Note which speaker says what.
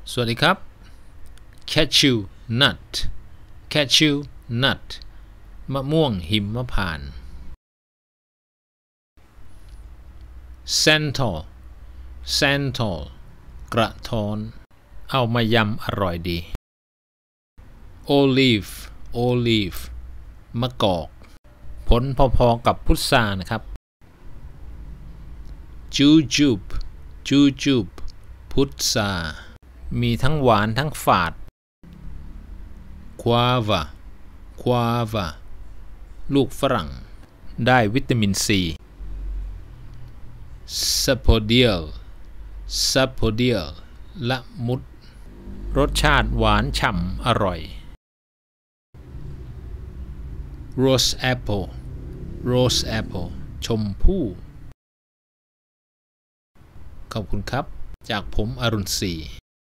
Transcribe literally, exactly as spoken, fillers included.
Speaker 1: สวัสดีครับ cashew nut cashew nut มะม่วงหิมพานต์ Santal Santal กระท้อนเอามายำอร่อยดี Olive Olive มะกอกผลพอๆกับพุทรานะครับ Jujube Jujube พุทรามีทั้งหวานทั้งฝาด Guava Guava ลูกฝรั่งได้วิตามินซี Sapodial Sapodial ละมุดรสชาติหวานฉ่ำอร่อย Rose Apple Rose Apple ชมพู่ขอบคุณครับจากผมอรุณศรี